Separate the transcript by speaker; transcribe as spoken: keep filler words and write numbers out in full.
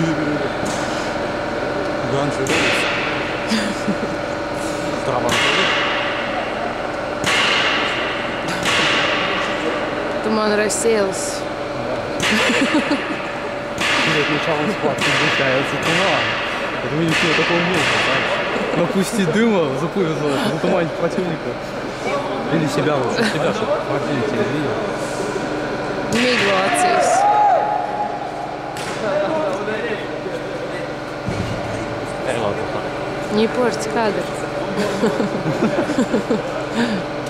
Speaker 1: GanjaWars. Трава.
Speaker 2: Туман рассеялся.
Speaker 1: Перед началом схватки сгущается туман. Это мы ничего такого не было. Напустить дыма, затуманить противника. Или себя лучше, себя, чтобы противник не видел.
Speaker 2: Миграциясь. Не порть кадр.